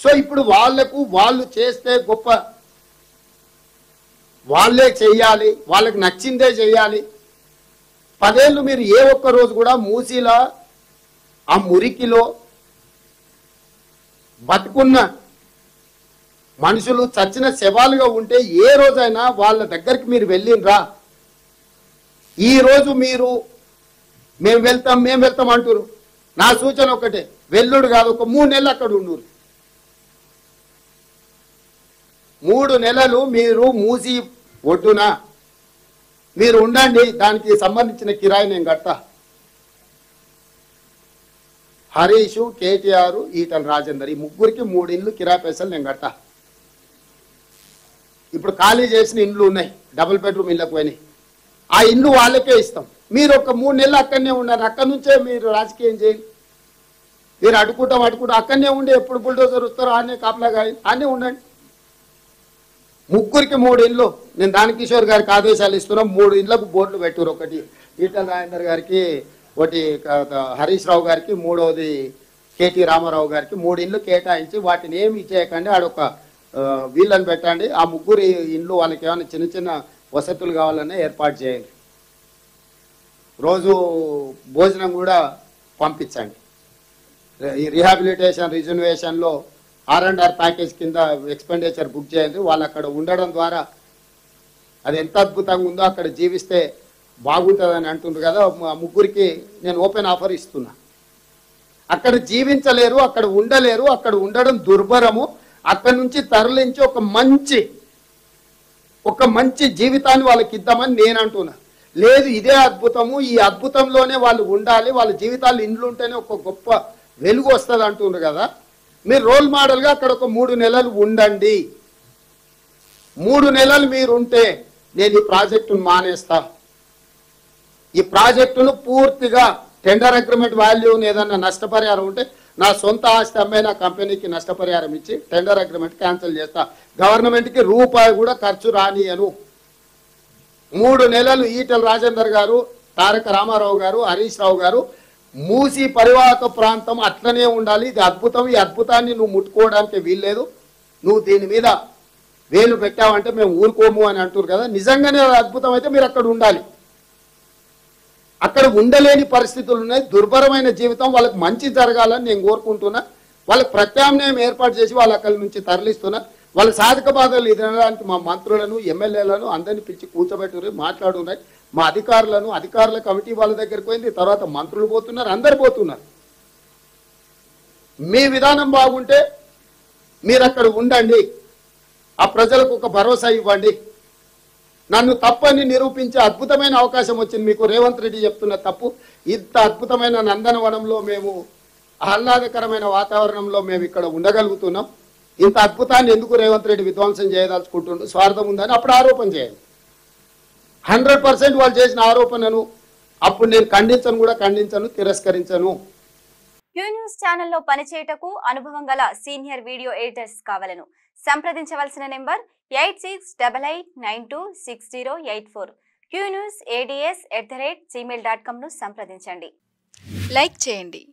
So ఇప్పుడు వాళ్ళు చేస్తే గొప్ప, వాళ్ళే చెయ్యాలి, వాళ్ళకి నచ్చిందే చెయ్యాలి. 10 ఏళ్ళు మీరు ఏ ఒక్క రోజు కూడా మూసీలా ఆ మురికిలో బతుకున్న మనుషులు చచ్చిన శవాలుగా ఉంటే ఏ రోజైనా వాళ్ళ దగ్గరికి మీరు వెళ్ళినరా? ఈ రోజు మీరు మేము వెళ్తాం అంటారు. నా సూచన ఒకటే, వెల్లుడు కాదు, ఒక 3 నెలలు అక్కడ ఉండురు. 3 నెలలు మీరు మూసి ఒడ్డున మీరు ఉండండి. దానికి సంబంధించిన కిరాయి నేను కడతా. హరీష్, KTR, ఈటల రాజేందర్ ఈ ముగ్గురికి 3 ఇండ్లు కిరాయి పైసలు నేను కడతా. ఇప్పుడు ఖాళీ చేసిన ఇండ్లు ఉన్నాయి, డబుల్ బెడ్రూమ్ ఇళ్ళకు పోయినాయి. ఆ ఇండ్లు వాళ్ళకే ఇస్తాం. మీరు ఒక 3 నెలలు అక్కడనే ఉన్నారు. అక్కడి నుంచే మీరు రాజకీయం చేయండి. మీరు అడుకుంటాం అక్కడనే ఉండి ఎప్పుడు బుల్డోజర్ వస్తారో ఆనే కాపలాగా ఆనే ఉండండి. ముగ్గురికి 3 ఇండ్లు నేను దానకిషోర్ గారికి ఆదేశాలు ఇస్తున్నాం. 3 ఇండ్లకు బోర్డులు పెట్టారు. ఒకటి ఈటల రాజేందర్ గారికి, ఒకటి హరీష్ రావు గారికి, మూడవది KT రామారావు గారికి 3 ఇండ్లు కేటాయించి వాటిని ఏమి ఇచ్చేయకండి. ఆడొక వీళ్ళని పెట్టండి. ఆ ముగ్గురు ఇండ్లు వాళ్ళకి ఏమైనా చిన్న చిన్న వసతులు కావాలనే ఏర్పాటు చేయండి. రోజు భోజనం కూడా పంపించండి. ఈ రీహాబిలిటేషన్ రిజర్వేషన్లో R&R ప్యాకేజ్ కింద ఎక్స్పెండిచర్ బుక్ చేయండి. వాళ్ళు అక్కడ ఉండడం ద్వారా అది ఎంత అద్భుతంగా ఉందో, అక్కడ జీవిస్తే బాగుంటుందని అంటున్నారు కదా. ముగ్గురికి నేను ఓపెన్ ఆఫర్ ఇస్తున్నా. అక్కడ జీవించలేరు, అక్కడ ఉండలేరు, అక్కడ ఉండడం దుర్భరము. అక్కడి నుంచి తరలించి ఒక మంచి జీవితాన్ని వాళ్ళకి ఇద్దామని నేను అంటున్నా. లేదు, ఇదే అద్భుతము, ఈ అద్భుతంలోనే వాళ్ళు ఉండాలి, వాళ్ళ జీవితాలు ఇండ్లు ఉంటేనే ఒక గొప్ప వెలుగు వస్తుంది అంటున్నారు కదా. మీరు రోల్ మోడల్గా అక్కడ ఒక 3 నెలలు ఉండండి. 3 నెలలు మీరు ఉంటే నేను ఈ ప్రాజెక్టును మానేస్తా. ఈ ప్రాజెక్టును పూర్తిగా టెండర్ అగ్రిమెంట్ వాల్యూని ఏదన్నా నష్టపరిహారం ఉంటే నా సొంత ఆస్తి అమ్మే నా కంపెనీకి నష్టపరిహారం ఇచ్చి టెండర్ అగ్రిమెంట్ క్యాన్సిల్ చేస్తా. గవర్నమెంట్కి రూపాయి కూడా ఖర్చు రానియను. 3 నెలలు ఈటల రాజేందర్ గారు, తారక రామారావు గారు, హరీష్ రావు గారు, మూసి పరివాహక ప్రాంతం అట్లనే ఉండాలి. ఇది అద్భుతం. ఈ అద్భుతాన్ని నువ్వు ముట్టుకోవడానికి వీల్లేదు. నువ్వు దీని మీద వేలు పెట్టావంటే మేము ఊరుకోము అని అంటారు కదా. నిజంగానే అద్భుతం అయితే మీరు అక్కడ ఉండాలి. అక్కడ ఉండలేని పరిస్థితులు ఉన్నాయి. దుర్భరమైన జీవితం. వాళ్ళకి మంచి జరగాలని నేను కోరుకుంటున్నా. వాళ్ళకి ప్రత్యామ్నాయం ఏర్పాటు చేసి వాళ్ళు అక్కడి నుంచి తరలిస్తున్నా. వాళ్ళ సాధక బాధలు ఎదురడానికి మా మంత్రులను, ఎమ్మెల్యేలను అందరినీ పిలిచి కూర్చోబెట్టుకుని మాట్లాడున్నాయి. మా అధికారుల కమిటీ వాళ్ళ దగ్గరికి పోయింది. తర్వాత మంత్రులు పోతున్నారు, అందరు పోతున్నారు. మీ విధానం బాగుంటే మీరు అక్కడ ఉండండి. ఆ ప్రజలకు ఒక భరోసా ఇవ్వండి. నన్ను తప్పని నిరూపించే అద్భుతమైన అవకాశం వచ్చింది మీకు. రేవంత్ రెడ్డి చెప్తున్న తప్పు. ఇంత అద్భుతమైన నందనవనంలో మేము, ఆహ్లాదకరమైన వాతావరణంలో మేము ఇక్కడ ఉండగలుగుతున్నాం. ఇంత అద్భుతాన్ని ఎందుకు రేవంత్ రెడ్డి విధ్వంసం చేయదలుచుకుంటుండు? స్వార్థం ఉందని అప్పుడు ఆరోపణ చేయండి. 100% వాళ్ళు చేసిన ఆరోపణను అప్పుడు నేను ఖండించను, తిరస్కరించను. క్యూ న్యూస్ ఛానల్లో పనిచేయటకు అనుభవం గల సీనియర్ వీడియో ఎడిటర్స్ కావాలను సంప్రదించవలసిన నెంబర్ 8688926084. QnewsAds@gmail.com ను సంప్రదించండి. లైక్ చేయండి.